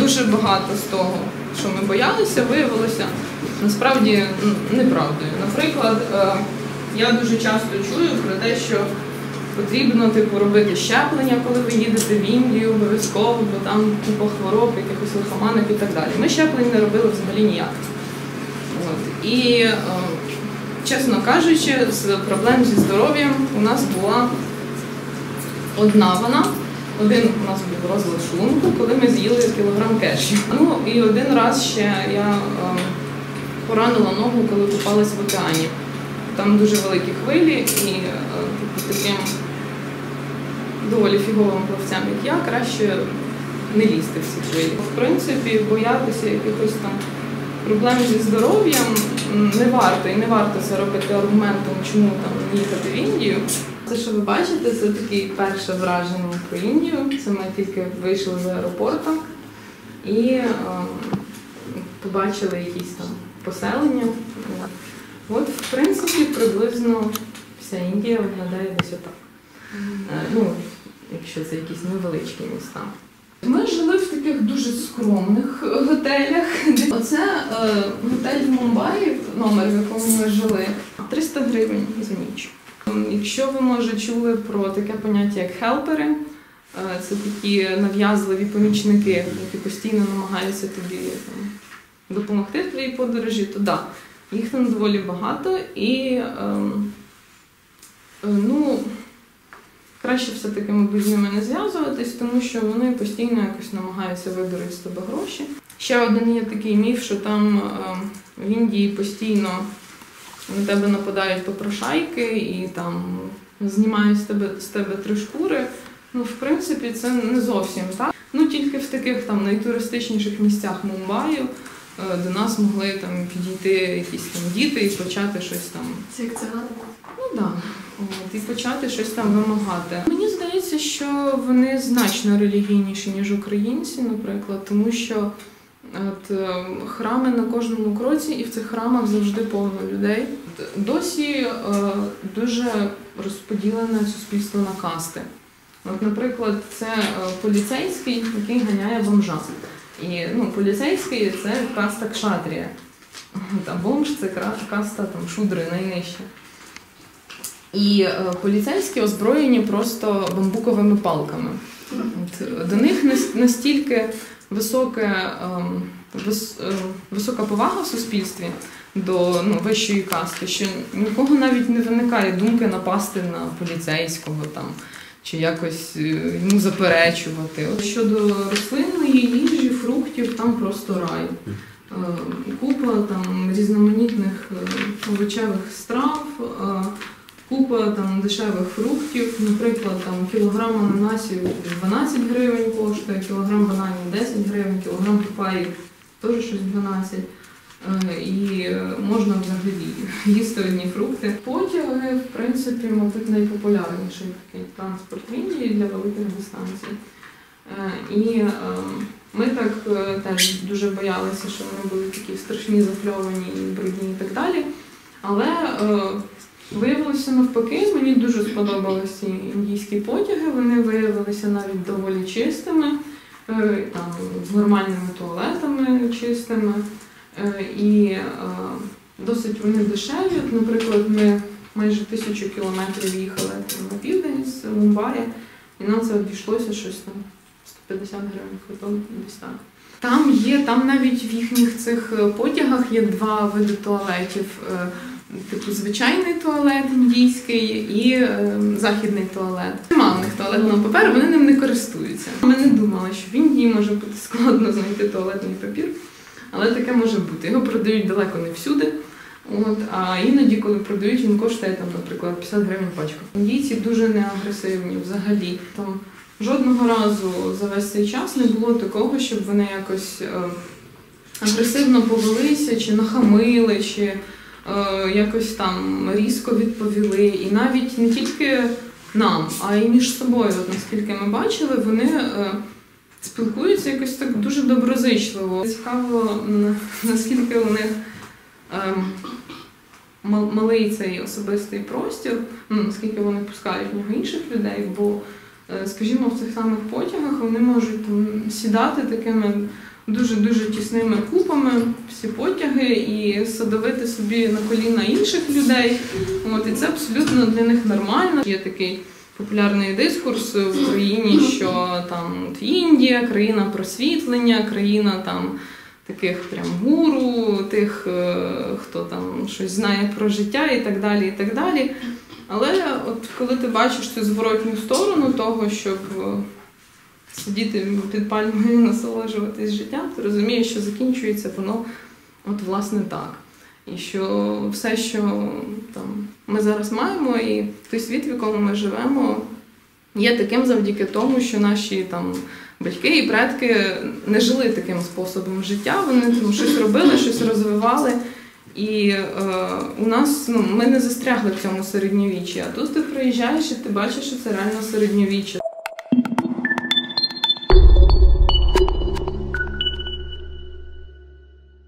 дуже багато з того, що ми боялися, виявилося насправді неправдою. Наприклад, я дуже часто чую про те, що потрібно робити щеплення, коли ви їдете в Індію, обов'язково, бо там купа хвороб, якихось лихоманок і так далі. Ми щеплень не робили взагалі ніяк. І, чесно кажучи, з проблем зі здоров'ям у нас була одна вона. Один у нас був розлад шлунку, коли ми з'їли кілограм кешю. І один раз ще я поранила ногу, коли купалась в океані. Там дуже великі хвилі і таким доволі фіговим плавцям, як я, краще не лізти в ці хвилі. В принципі, боятися якихось там проблем зі здоров'ям не варто. І не варто це робити аргументом, чому там не їхати в Індію. Те, що ви бачите, це таке перше враження про Індію. Це ми тільки вийшли з аеропорту і побачили якісь там поселення. От, в принципі, приблизно вся Індія виглядає десь отак. Якщо це якісь невеличкі міста. Ми жили в таких дуже скромних готелях. Оце готель в Мумбаї, номер, в якому ми жили, 300 гривень за ніч. Якщо ви, може, чули про таке поняття, як хелпери, це такі нав'язливі помічники, які постійно намагаються тобі допомогти в твоїй подорожі, то да, їх там доволі багато і краще все-таки, мабуть, з ними не зв'язуватись, тому що вони постійно якось намагаються видурити з тебе гроші. Ще один є такий міф, що там в Індії постійно на тебе нападають попрошайки і там знімають з тебе 3 шкури. В принципі, це не зовсім так. Тільки в таких там найтуристичніших місцях Мумбаю до нас могли там підійти якісь там діти і почати щось там. Це як цигани? Так. І почати щось там вимагати. Мені здається, що вони значно релігійніші, ніж українці, наприклад, тому що храми на кожному кроці, і в цих храмах завжди повно людей. Досі дуже розподілене суспільство на касти. Наприклад, це поліцейський, який ганяє бомжа. І поліцейський – це каста кшатрія. А бомж – це каста шудри, найнижча. І поліцейські озброєні просто бамбуковими палками. До них настільки висока повага в суспільстві до вищої касти, що нікого навіть не виникає думки напасти на поліцейського чи якось йому заперечувати. Щодо рослинної їжі, фруктів, там просто рай. Купа різноманітних овочевих страв, купа дешевих фруктів. Наприклад, кілограм ананасів 12 гривень коштує, кілограм бананів 10 гривень, кілограм папайї теж щось 12. І можна взагалі їсти одні фрукти. Потяги, в принципі, мабуть, найпопулярніший такий транспорт в Індії для великих дистанцій. І ми так теж дуже боялися, що вони були такі страшні, зафльовані, брудні і так далі. Але виявилося навпаки, мені дуже сподобалися ці індійські потяги, вони виявилися навіть доволі чистими, з нормальними туалетами чистими. І досить вони дешеві. Наприклад, ми майже 1000 кілометрів їхали на південь з Мумбаї, і нам це обійшлося щось 150 гривень квиток, десь так. Там навіть в їхніх цих потягах є 2 види туалетів. Звичайний туалет індійський і західний туалет. Нема в них туалетного паперу, вони ним не користуються. Ми не думали, що в Індії може бути складно знайти туалетний папір. Але таке може бути. Його продають далеко не всюди. А іноді, коли продають, він коштує, наприклад, 50 гривень пачка. Індійці дуже неагресивні взагалі. Жодного разу за весь цей час не було такого, щоб вони якось агресивно повелися, чи нахамили, чи якось різко відповіли. І навіть не тільки нам, а й між собою. Наскільки ми бачили, вони спілкуються якось так дуже доброзичливо. Цікаво, наскільки у них малий цей особистий простір, наскільки вони пускають в нього інших людей, бо скажімо, в цих самих потягах вони можуть там сідати такими дуже-дуже тісними купами всі потяги і садовити собі на коліна інших людей. І це абсолютно для них нормально. Є такий популярний дискурс в Україні, що там Індія, країна просвітлення, країна там таких прям гуру, тих, хто там щось знає про життя і так далі, і так далі. Але от коли ти бачиш цю зворотню сторону того, щоб сидіти під пальмою і насолоджуватись життям, ти розумієш, що закінчується воно от власне так. І що все, що там ми зараз маємо, і той світ, в якому ми живемо, є таким завдяки тому, що наші там батьки і предки не жили таким способом життя, вони там щось робили, щось розвивали. І у нас, ми не застрягли в цьому середньовіччі, а тут ти приїжджаєш і ти бачиш, що це реально середньовіччя.